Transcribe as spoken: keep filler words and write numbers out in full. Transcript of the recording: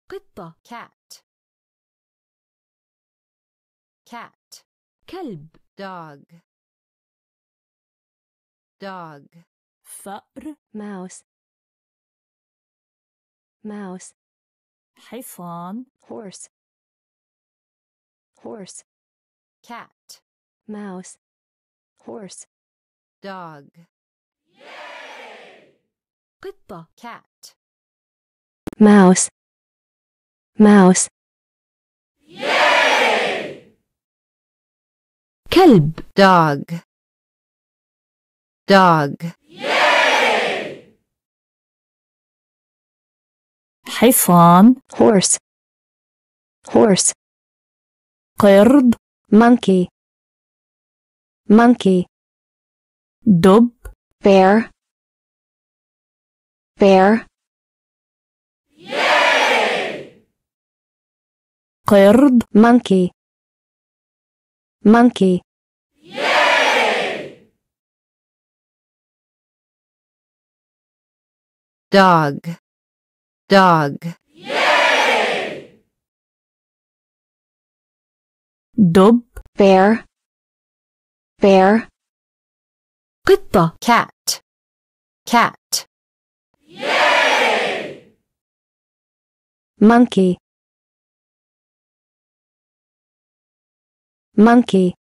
قطة. cat cat كلب. dog dog فأر. mouse mouse حصان. horse horse cat mouse horse dog قطة. cat mouse mouse كلب. dog dog حصان. horse horse قرد. monkey monkey دب. bear bear قرد. monkey monkey dog dog دب. bear bear قطة. cat cat monkey monkey